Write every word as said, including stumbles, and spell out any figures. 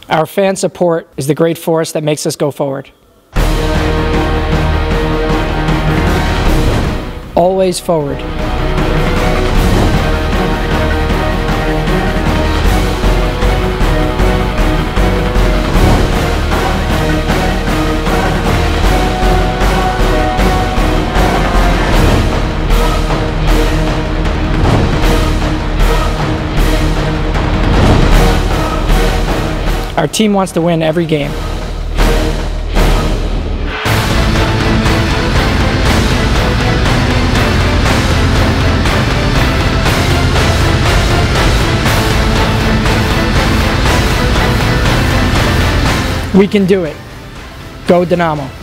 Our fan support is the great force that makes us go forward. Always forward. Our team wants to win every game. We can do it. Go Dynamo.